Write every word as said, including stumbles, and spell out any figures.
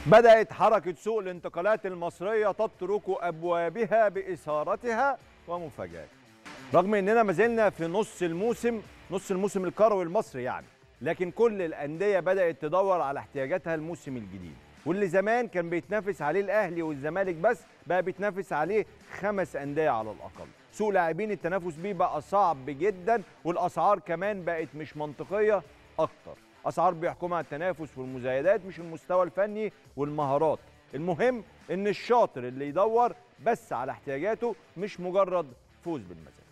بدأت حركة سوق الانتقالات المصرية تطرق أبوابها بإثارتها ومفاجآت. رغم أننا ما زلنا في نص الموسم نص الموسم الكروي المصري يعني، لكن كل الأندية بدأت تدور على احتياجاتها الموسم الجديد، واللي زمان كان بيتنافس عليه الأهلي والزمالك بس بقى بيتنافس عليه خمس أندية على الأقل. سوق لاعبين التنافس بيه بقى صعب جدا، والأسعار كمان بقت مش منطقية أكتر. أسعار بيحكمها التنافس والمزايدات مش المستوى الفني والمهارات. المهم إن الشاطر اللي يدور بس على احتياجاته مش مجرد فوز بالمزاج.